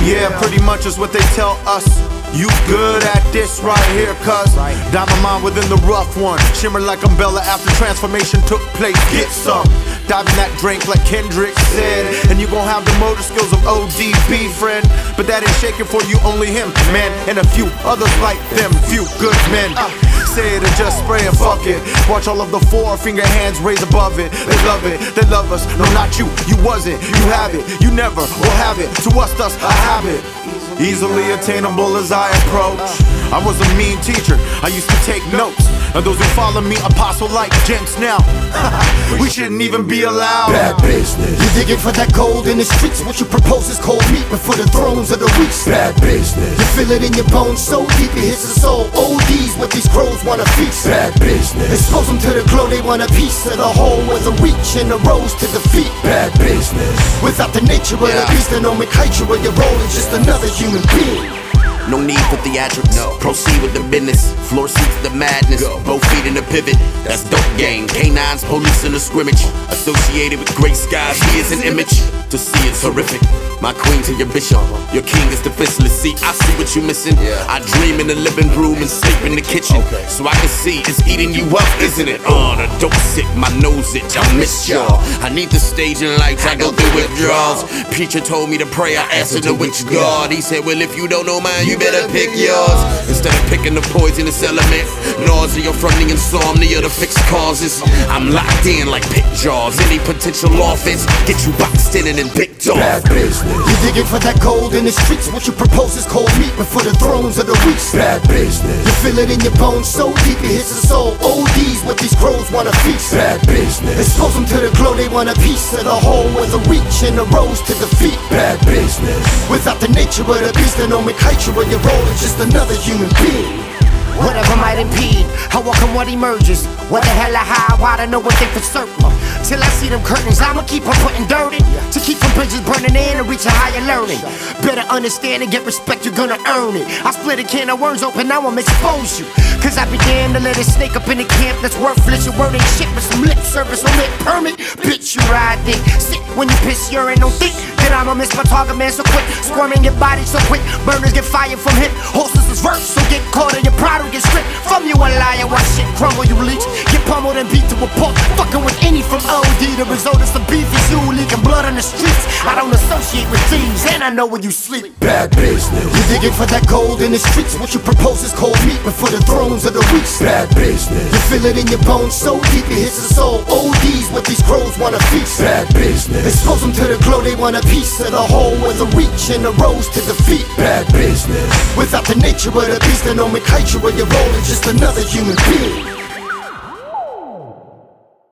Yeah, pretty much is what they tell us. You good at this right here, cuz diamond mine within the rough one, shimmer like umbrella after transformation took place. Get some, dive in that drink like Kendrick said, and you gon' have the motor skills of ODB, friend. But that ain't shaking for you, only him, man, and a few others like them, few good men. Say it or just spray and fuck it. Watch all of the four-finger hands raise above it. They love it, they love us. No, not you, you wasn't, you have it, you never will have it. To us, thus a habit, easily attainable as I approach. I was a mean teacher, I used to take notes, and those who follow me apostle like gents now. We shouldn't even be allowed. Bad business. You're digging for that gold in the streets. What you propose is cold meat before the thrones of the weak. Bad business. You feel it in your bones so deep it hits the soul. OD's what these crows wanna feast. Bad business. Expose them to the glow, they want a piece of the whole with the reach and the rose to defeat. Bad business. Without the nature of the beast, the nomenclature of your role is just another human being. No need for theatrics, proceed with the business. Floor seats the madness, both feet in the pivot. That's dope game, canines, police in the scrimmage. Associated with great skies, he is an image. To see it's horrific. My queen to your bishop, your king is defenseless. See, I see what you're missing. I dream in the living room and sleep in the kitchen. So I can see it's eating you up, isn't it? The dope sick, my nose itch, I miss y'all. I need the stage and lights, I go through withdrawals. Preacher told me to pray, I answered to which God. He said, well, if you don't know mine, you better pick yours. Instead of picking the poisonous element, nausea from the insomnia, the fixed causes. I'm locked in like pit jaws. Any potential offense, get you boxed in and then picked off. Bad business. You're digging for that gold in the streets. What you propose is cold meat before the thrones of the weak. Bad business. You feel it in your bones so deep it hits the soul. OD's what these crows wanna feast. Bad business. Expose them to the glow, they want a piece of the whole with the reach and the rose to defeat. Bad business. Without the nature of the beast, the nomenclature of your role is just another human being. Whatever might impede, I welcome what emerges. Whether hella high, wide, I know one thing for certain. Till I see them curtains, I'ma keep on putting dirt in. To keep from bridges burning in and reach a higher learning. Better understand and get respect, you're gonna earn it. I split a can of worms open, now I'm expose you. Cause I be damned to let a snake up in the camp that's worthless. Your word ain't shit but some lip service or lip permit. Bitch, you ride dick. Sick when you piss urine, don't think that I'ma miss my target man so quick. Squirming your body so quick, burners get fired from hip. Horses is verse, so get caught in your pride. Get stripped from you a liar, watch shit crumble, you leech. Get pummeled and beat to a pulp. Fucking with any from OD. The result is some beef is you leaking blood on the streets. I don't associate with thieves and I know where you sleep. Bad business. You're digging for that gold in the streets. What you propose is cold meat before the thrones of the weak. Bad business. You feel it in your bones so deep it hits the soul. OD's what these crows wanna feast. Bad business. Expose them to the glow, they want a piece of the whole with the reach and the rose to defeat. Bad business. Without the nature of the beast, the nomenclature of your role is just another human being.